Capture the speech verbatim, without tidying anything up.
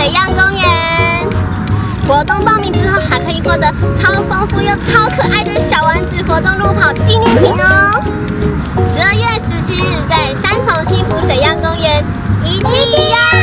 水漾公园。活动报名之后，还可以获得超丰富又超可爱的小丸子活动路跑纪念品哦。十二月十七日在三重幸福水漾公园，一定要！